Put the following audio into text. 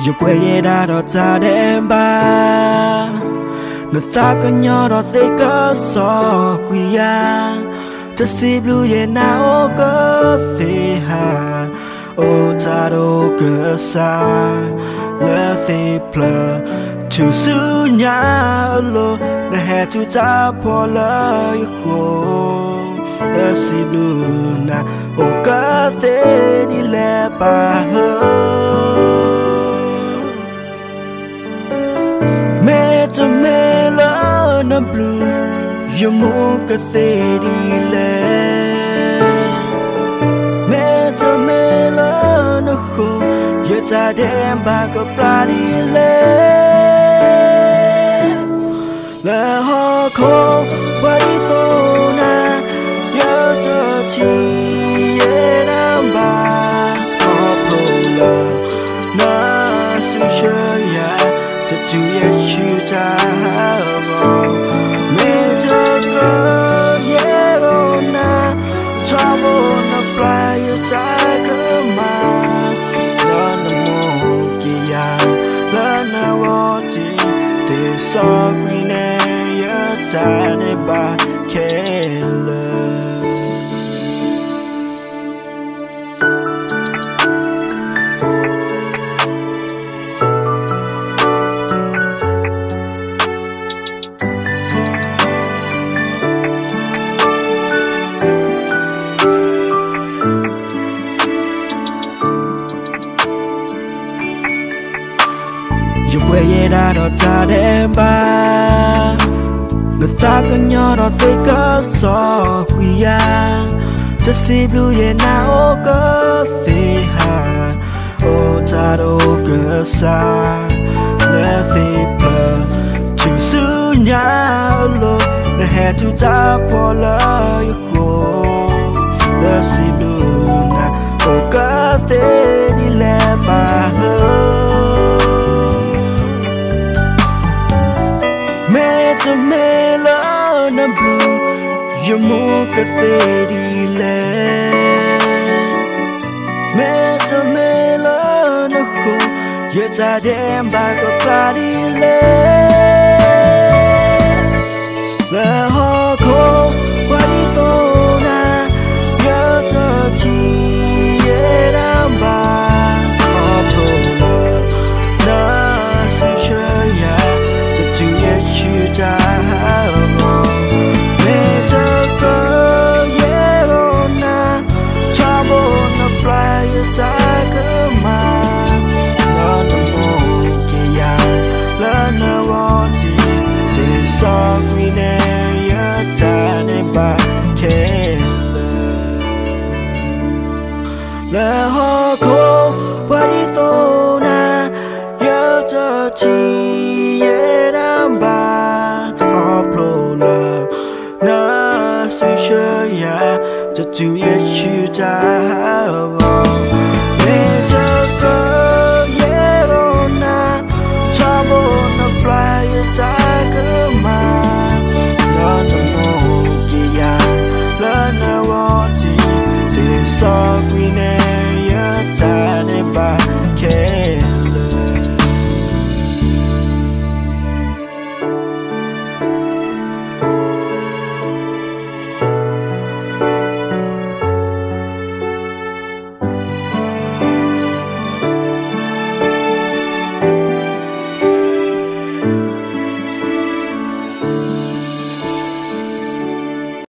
Yêu quê ye đã đọt ra đêm ba nó ta có nhau đọt thấy có so quý ya ta si blue ye na o có thể hà o ta đâu có xa lỡ thì plơ chú sư nhà lo để hè chú ta bỏ lỡ khô lỡ si blue na o có thể đi lẽ bà hơn cho mẹ lỡ nó blue yêu mua cái xe đi lẽ mẹ cho mẹ lỡ nó khô giờ ta đem bà có pra đi lẽ là họ khô qua đi thôi na nhớ cho chị em nam bà họ phô lỡ nó suy chơi ya cho chú em chú ta vào mẹ cho cơ ye na cho bố nó play yêu ta cơ mà đó là một kỳ ya là nào ở chỉ để so quy nè nhớ ta để bà kể lời yêu quê ye đã đọt ra đêm ba người ta có nhau đọt thấy có so quý ya ta si blue ye na o có thể hà o ta đâu có xa lẽ thì plơ chú sư nhà lo để hè chú ta bỏ lỡ khô lẽ si blue na o có thể đi lẽ bà hơn cho mẹ lỡ nó blue yêu mua cái xe đi lẽ mẹ cho mẹ lỡ nó khô giờ ta đem bà có pra đi lẽ là họ khô qua đi thôi na nhớ cho chị em nam bà họ phô lỡ nó suy chơi ya cho chú em chú ta mẹ cho cơ ye na cho bố nó play yêu ta cơ mà đó là một kỳ ya lỡ nào ở chỉ để so quy nè nhớ ta để bà kể là họ khô qua đi thôi na nhớ cho chị em nam bà họ phô lỡ nó suy chơi ya cho chú em chú ta vào mẹ cho cơ ye na cho bố nó play yêu ta cơ mà đó là một kỳ ya lỡ nào ở chỉ để so